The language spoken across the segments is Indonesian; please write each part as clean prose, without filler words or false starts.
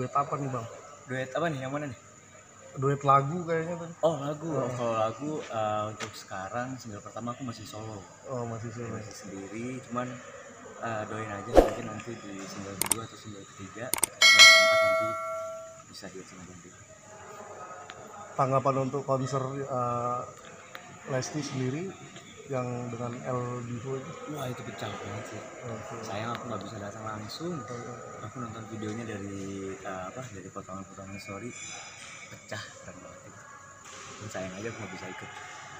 duet apa nih bang? Duet apa nih? Yang mana nih? Duet lagu kayaknya tadi. Oh lagu. Kalau lagu untuk sekarang single pertama aku masih solo. Oh masih solo. Masih sendiri. Cuman doain aja mungkin nanti di single kedua atau single ketiga, single keempat nanti bisa duet sama Bang Dilar. Tanggapan untuk konser Lesti sendiri yang dengan El Divo itu? Wah itu pecah banget sih. Sayang aku nggak bisa datang langsung. Aku nonton videonya dari dari potongan-potongan story, pecah keren banget itu. Dan sayang aja aku nggak bisa ikut.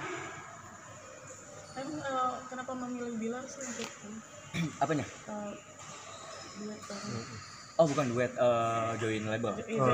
Tapi kenapa memilih Bilar sih untuk Apanya? duet? Oh bukan duet, join label.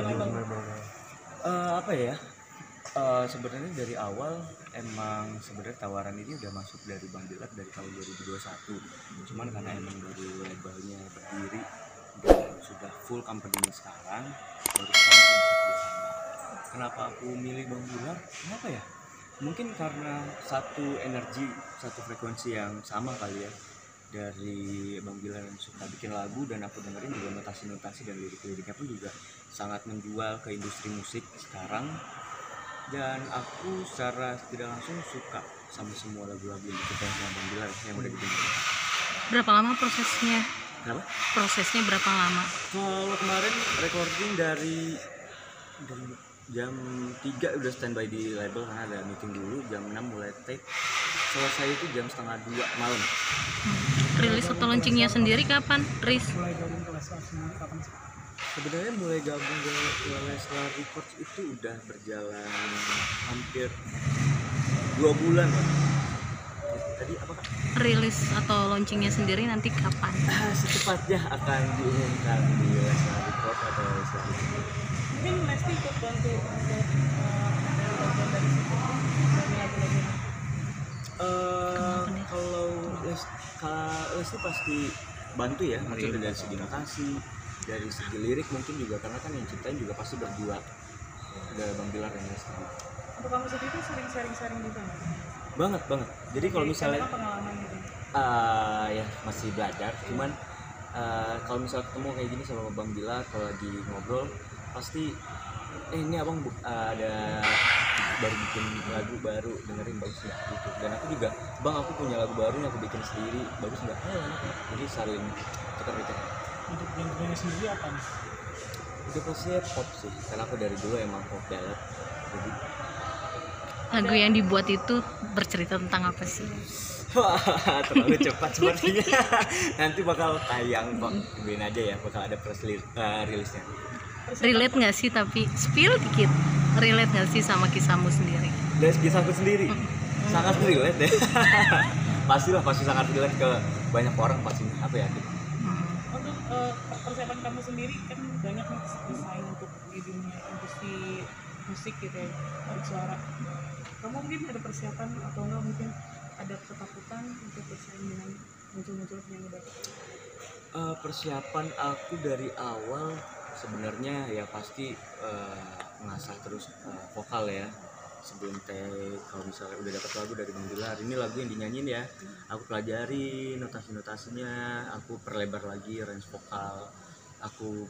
Apa ya? Sebenarnya dari awal emang sebenarnya tawaran ini udah masuk dari Bang Dilar dari tahun 2021. Cuman karena emang dari labelnya berdiri dan sudah full company sekarang, baru sekarang bisa kerjasama. Kenapa aku milih Bang Dilar? Kenapa ya? Mungkin karena satu energi, satu frekuensi yang sama kali ya. Dari Bang Dilar yang suka bikin lagu dan aku dengerin juga notasi-notasi dan lirik-liriknya pun juga sangat menjual ke industri musik sekarang. Dan aku secara tidak langsung suka sama semua lagu-lagu yang diciptain sama Bang Dilar yang udah dibikin. Berapa lama prosesnya? Kenapa? Prosesnya berapa lama? Kalau kemarin recording dari jam 3 udah standby di label karena ada meeting dulu, jam 6 mulai take, selesai itu jam setengah 2 malam. Rilis atau launchingnya sendiri kapan, Riz? Mulai gabung ke Leslar sendiri kapan sih? Sebenarnya mulai gabung ke Leslar Records itu udah berjalan hampir 2 bulan lah. Tadi apa Kak? Rilis atau launchingnya sendiri nanti kapan? Secepatnya akan diumumkan di Leslar Records atau Leslar Records. Mungkin Lesti ikut bantu untuk bagian dari situ dari lagu-lagu. Kalau Lesti pasti bantu ya, maksudnya dari segi notasi, dari segi lirik mungkin juga, karena kan yang ciptain juga pasti berdua, ada Bang Dilar dan Lesti. Untuk kamu sendiri sering sharing juga nggak? Banget. Jadi kalau misalnya apa pengalaman gitu? Ya masih belajar, cuman kalau misalnya ketemu kayak gini sama Bang Dilar, kalau lagi ngobrol pasti ini abang ada baru bikin lagu baru, dengerin bagus nggak gitu. Dan aku juga, bang aku punya lagu baru yang aku bikin sendiri, bagus nggak? Jadi saling tukar-tukar. Untuk genre sendiri apa nih? Itu pasti pop sih, karena aku dari dulu emang pop banget. Jadi Lagu yang dibuat itu bercerita tentang apa sih? wah, terlalu cepat sepertinya. Nanti bakal tayang kok, tungguin aja ya, bakal ada press rilisnya. Relate nggak sih, tapi spill dikit. Relate nggak sih sama kisahmu sendiri? Dari kisahku sendiri, sangat relate ya. Pasti sangat relate ke banyak orang pasti, aku yakin. Untuk persiapan kamu sendiri kan banyak nih desain untuk di dunia industri musik gitu ya, suara. Kamu mungkin ada persiapan atau enggak mungkin ada ketakutan untuk bersaing dengan muncul-muncul penyanyi baru? Persiapan aku dari awal sebenarnya ya pasti ngasah terus vokal ya sebelum take. Kalau misalnya udah dapat lagu dari Bang Dilar, ini lagu yang dinyanyiin ya, aku pelajari notasi-notasinya, aku perlebar lagi range vokal aku.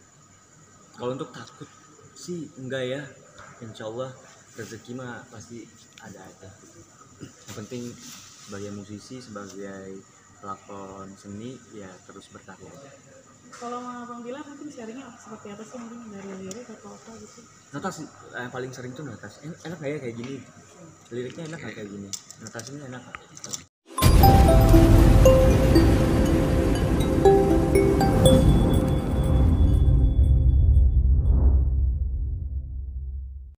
Kalau untuk takut sih enggak ya, insya Allah rezeki mah pasti ada aja. Yang penting sebagai musisi, sebagai pelakon seni ya terus berkarya aja. Kalau sama Bang Dilar mungkin sharingnya seperti apa sih, mungkin dari lirik atau apa gitu? Notasi yang paling sering tuh notasi. Enak nggak ya kayak gini? Liriknya enak nggak kayak gini? Notasinya enak nggak?